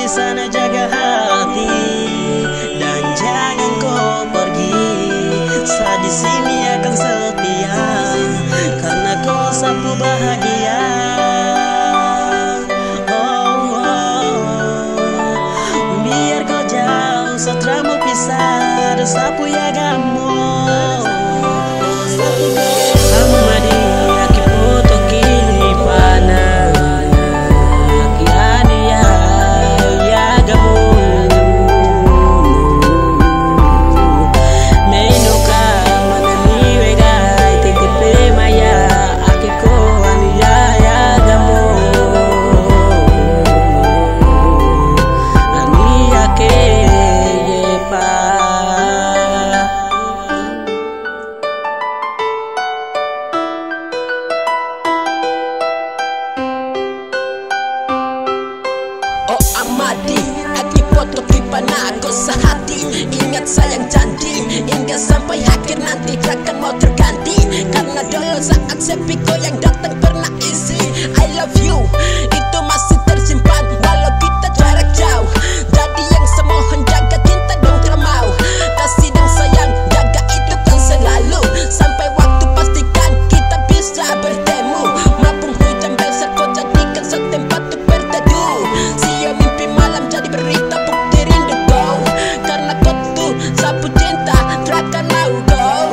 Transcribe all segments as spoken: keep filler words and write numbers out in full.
di sana jaga hati dan jangan kau pergi. Saya di sini akan setia karena kau sapu bahagia. Oh, oh. Biar kau jauh satra mau pisah, sapu ya kamu. Amadi aki foto kini pana aki adia ya gamu menuka manaliwe gai titipe maya aki ko adia ya gamu ani ake yepa. Amadi, aki foto klipana aku sehati. Ingat sayang janji, hingga sampai akhir nanti takkan mau terganti. Karena dulu saat sepi kau yang datang pernah isi I love you, itu masih tersimpan walau kita jarak jauh. Jadi yang semohon jaga cinta dong termau. Kasih dan sayang jaga itu kan selalu. Sampai waktu pastikan kita bisa bertemu. Maupun hujan besar kau jadikan setempat untuk berteduh. Siang mimpi malam jadi berita bukti rindu kau. Karena kau tuh sapu cinta takkan mau kau.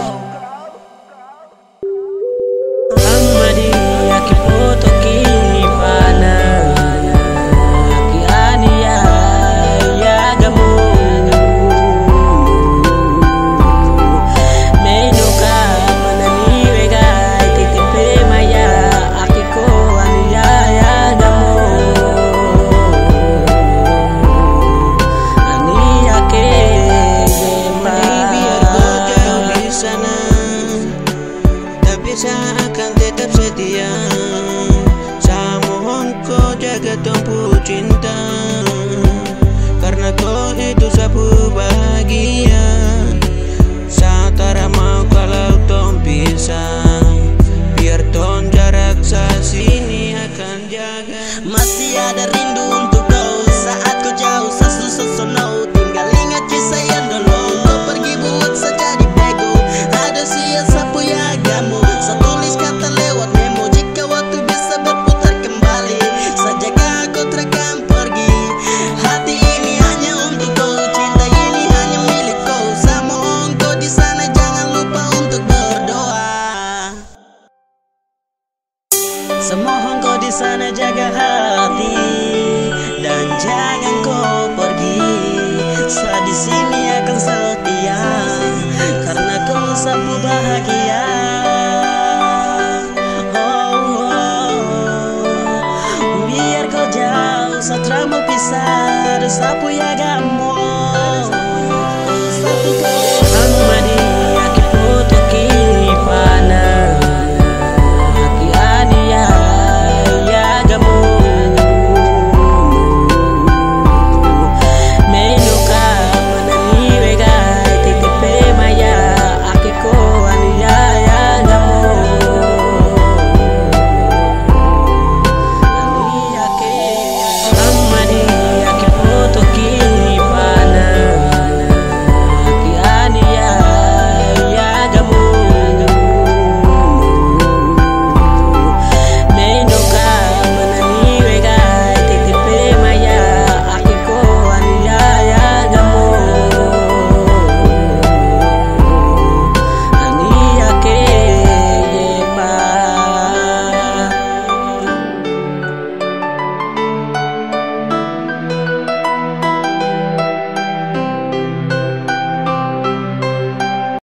Amadi aki foto kini pana aki ania ya gamu menuka manaliwe gai titipe maya aki ko ania ya gamu ani ake yepa. Biar kau jauh di sana tapi saya akan tetap setia. Saya mohon kau jaga tumpu cinta karena kau itu sapu bahagia. Saya tak mau kalau tong pisah. Biar tong jarak saya sini akan jaga. Masih ada rindu untuk kau saat kau jauh sesusono. Tinggal ingat kisah yang dulu kau pergi buat saja di bego. Ada siang sapu ya kamu. Saya tulis kata lewat memo. Jika waktu bisa berputar kembali, saya jaga kau terekam pergi. Hati ini hanya untuk kau, cinta ini hanya milik kau. Saya mohon kau di sana jangan lupa untuk berdoa. Saya mohon kau di sana jaga hati dan jangan kau pergi. Saya di sini akan setia karena kau sapu bahagia. Oh, oh. Biar kau jauh satra mau pisah, sapu ya kamu.